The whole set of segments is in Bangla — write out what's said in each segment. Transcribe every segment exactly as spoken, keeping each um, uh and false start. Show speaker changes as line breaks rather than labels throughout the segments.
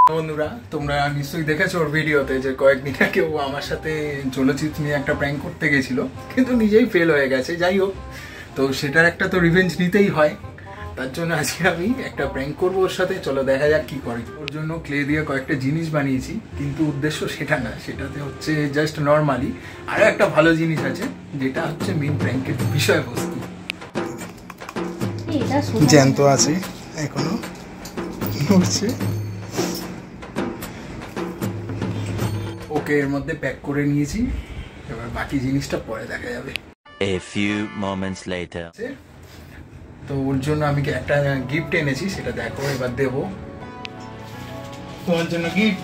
বন্ধুরা তোমরা নিশ্চয়ই দেখেছো ওর ভিডিওতে যে কয়েকদিন আগে ও আমার সাথে চলচ্চিত্র নিয়ে একটা প্র্যাঙ্ক করতে গেছিল, কিন্তু নিজেই ফেল হয়ে গেছে। যাই হোক, তো সেটার একটা তো রিভেঞ্জ নিতেই হয়, তার জন্য আজকে আমি একটা প্র্যাঙ্ক করবো ওর সাথে। চলো দেখা যাক কি করে। ওর জন্য ক্লে দিয়ে কয়েকটা জিনিস বানিয়েছি, কিন্তু উদ্দেশ্য সেটা না, সেটাতে হচ্ছে জাস্ট নর্মালি আরও একটা ভালো জিনিস আছে, যেটা হচ্ছে মেন প্র্যাঙ্কের বিষয়বস্তু। জ্যান্ত আছে এখনো হচ্ছে, ওকে এর মধ্যে প্যাক করে নিয়েছি, এবার বাকি জিনিসটা পরে দেখা যাবে।
A few moments later.
তো ওর জন্য আমি একটা গিফট এনেছি, সেটা দেখো এবার দেব। তোমার জন্য গিফট,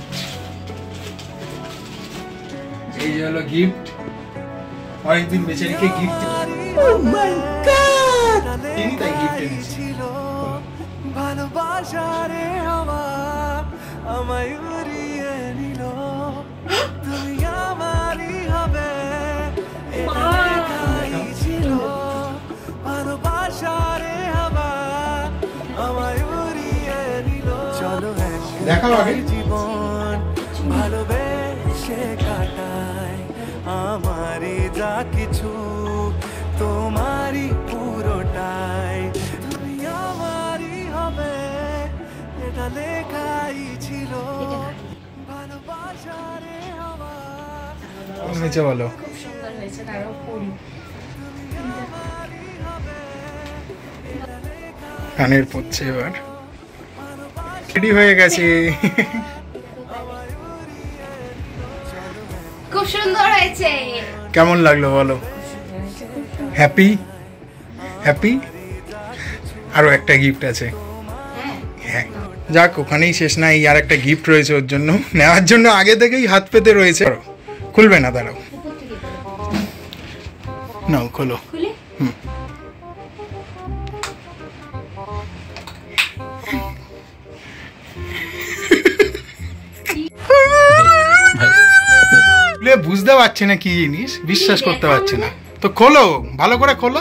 এই হলো গিফট। অনেকদিন বেঁচে রেখে গিফট, oh my god, এই তাই গিফট এনেছি। ভালোবাসা রে আমার আমায় উড়িয়ে নিল, তুমি আমারই হবে এটাই ছিল। ভালোবাসা রে আমার আমায় উড়িয়ে নিল, চলো দেখা হবে জীবন ভালোবেসে কাটাই। আমারই যা কিছু তোমারই পুরোটাই, তুমি আমারই হবে এটা লেখাই ছিল। ভালোবাসা রে আমার হয়েছে বলো, খুব সুন্দর হয়েছে। তারও পড়ি কানের পড়ছে, এবার রেডি হয়ে গেছে।
খুব সুন্দর হয়েছে।
কেমন লাগলো বলো? হ্যাপি হ্যাপি আরো একটা গিফট আছে। হ্যাঁ যাক, ওখানেই শেষ না, এই আর একটা গিফট রয়েছে ওর জন্য, নেওয়ার জন্য আগে থেকেই হাত পেতে রয়েছে। খুলবে না, দাঁড়াও, নাও খোলো। হুম বুঝতে পারছে না কি জিনিস, বিশ্বাস করতে পারছে না, তো খোলো, ভালো করে খোলো।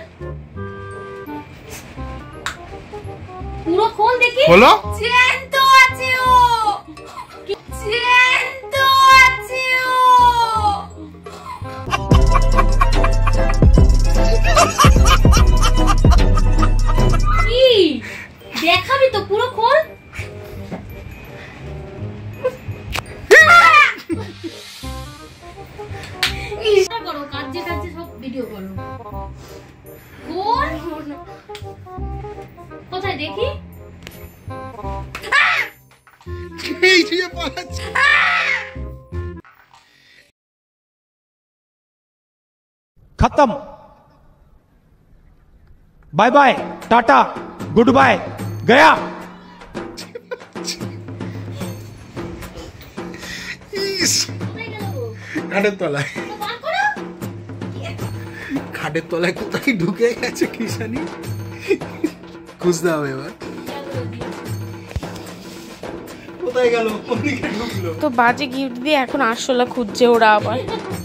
পুরো খোল দেখি।
খোলো।
জ্যান্ত আছে ও, জ্যান্ত আছে ও। কি দেখাবি তো? পুরো খোল। করো কাজে কাজে সব ভিডিও করো। খোল কোথায় দেখি?
এই যে পালাচ্ছে।
खत्म, bye bye, tata, goodbye, गया।
খাটের তলায়, খাটের তলায় কোথায় ঢুকে গেছে কি জানি, খুঁজতে হবে এবার কোথায় গেল, কোনদিকে ঢুকলো।
তো বাজে গিফট দিয়ে এখন আরশোলা খুঁজছে ওরা আবার।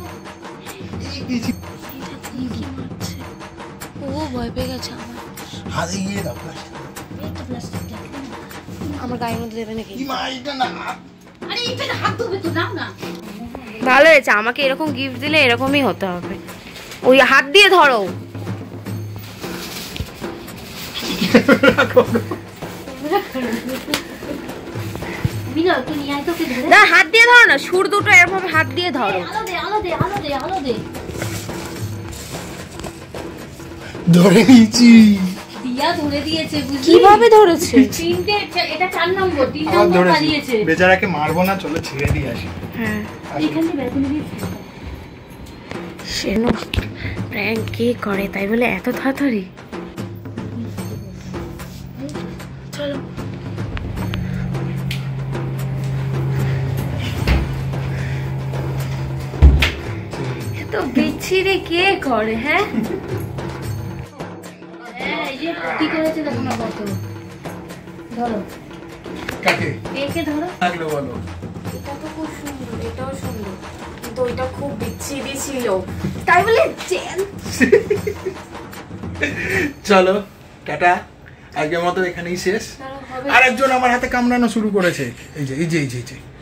ও ভয় পেয়ে গেছে আমার।
হাতে গিয়ে দাও,
আমার গায়ের মধ্যে দেবে নাকি?
আরে এটা হাত ধোবে তো, নাও না।
ভালো হয়েছে, আমাকে এরকম গিফট দিলে এরকমই হতে হবে। ওই হাত দিয়ে ধরো, না হাত দিয়ে ধরো না, সুর দুটো এরকম হাত দিয়ে ধরো।
আলো দে, আলো দে, আলো দে, আলো দে।
ধরে নিয়েছি।
দিয়া ধরে দিয়েছে, বুঝলি?
কিভাবে ধরেছে?
তিনটে, এটা চার নম্বর, তিন নম্বর বানিয়েছে।
বেচারাকে মারবো না, চলো ছেড়ে দিয়ে আসি।
হ্যাঁ
এখানে বেলকনি দিয়ে
সেনো প্র্যাঙ্ক কে করে তাই বলে এত তাড়াতাড়ি? চলো তো বিচ্ছিরি কে করে? হ্যাঁ
যে কি করেছে দেখো না কত। ধরো
কাকে?
একে ধরো।
লাগলো বলো।
এটা তো খুব সুন্দর, এটাও সুন্দর, কিন্তু ওইটা খুব বিচ্ছিরি ছিল তাই বলে।
চলো টাটা, আজকের মতো এখানেই শেষ। আরেকজন আমার হাতে কামড়ানো শুরু করেছে, এই যে এই যে এই যে এই যে